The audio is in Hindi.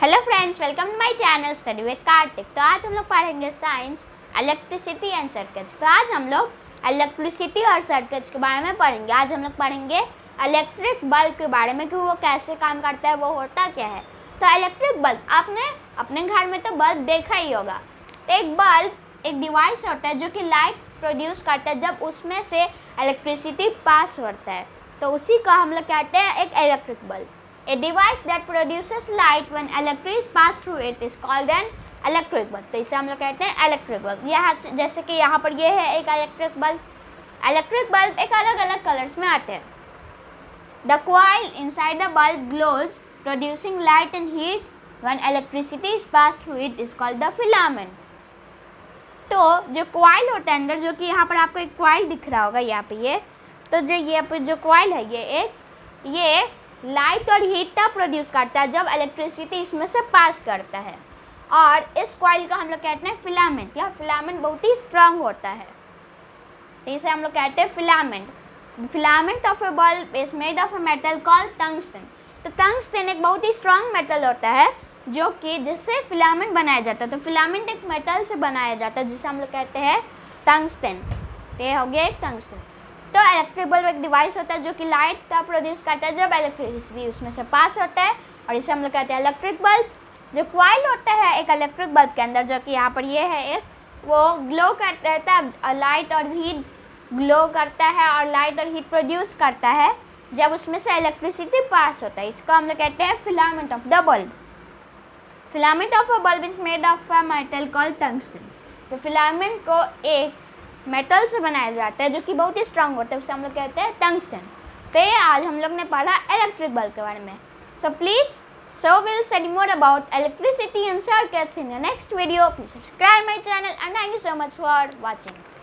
Hello friends, welcome to my channel study with Kartik. तो आज हम लोग पढ़ेंगे साइंस, इलेक्ट्रिसिटी एंड सर्किट्स। तो आज हम लोग इलेक्ट्रिसिटी और सर्किट्स के बारे में पढ़ेंगे। आज हम लोग पढ़ेंगे इलेक्ट्रिक बल्ब के बारे में कि वो कैसे काम करता है, वो होता क्या है। तो इलेक्ट्रिक बल्ब, आपने अपने घर में तो बल्ब देखा ही होगा। तो एक बल्ब एक डिवाइस होता है जो कि लाइट प्रोड्यूस करता है जब उसमें से इलेक्ट्रिसिटी पास होता है, तो उसी को हम लोग कहते हैं एक electric bulb. A device that produces light when electricity pass through it is called an electric bulb। तो इसे हम लोग कहते हैं इलेक्ट्रिक बल्ब। यहाँ जैसे कि यहाँ पर ये है एक इलेक्ट्रिक बल्ब। इलेक्ट्रिक बल्ब एक अलग अलग कलर्स में आते हैं। The coil inside the bulb glows, producing light and heat when electricity is passed through it is called the filament। तो जो coil होता है अंदर, जो कि यहाँ पर आपको एक coil दिख रहा होगा यहाँ पे ये, तो जो ये पर जो coil है ये लाइट और हीट तब प्रोड्यूस करता है जब इलेक्ट्रिसिटी इसमें से पास करता है, और इस कॉइल का हम लोग कहते हैं फिलामेंट। यह फिलामेंट बहुत ही स्ट्रांग होता है, तो इसे हम लोग कहते हैं filament. Filament of a bulb is made of a metal called tungsten. तो टंगस्टन एक बहुत ही स्ट्रांग मेटल होता है जो कि जिससे फिलामेंट बनाया जाता है। तो फिलामेंट एक मेटल से बनाया जाता है जिसे हम लोग कहते हैं टंगस्टन। तो ये हो गया एक टंगस्टन। तो इलेक्ट्रिक बल्ब एक डिवाइस होता है जो कि लाइट का प्रोड्यूस करता है जब इलेक्ट्रिसिटी उसमें से पास होता है, और इसे हम लोग कहते हैं इलेक्ट्रिक बल्ब। जो कॉइल होता है एक इलेक्ट्रिक बल्ब के अंदर, जो कि यहाँ पर ये है एक, वो ग्लो करता है तब लाइट और हीट ग्लो करता है और लाइट और हीट प्रोड्यूस करता है जब उसमें से इलेक्ट्रिसिटी पास होता है। इसको हम लोग कहते हैं filament of the bulb. Filament of a bulb is made of a metal called tungsten. तो फिलामेंट को एक मेटल से बनाया जाता है जो कि बहुत ही स्ट्रांग होता है, उसे हम लोग कहते हैं टंगस्टन। तो ये आज हम लोग ने पढ़ा इलेक्ट्रिक बल्ब के बारे में। So will study more about electricity and circuits in the next video. Please subscribe my channel and thank you so much for watching.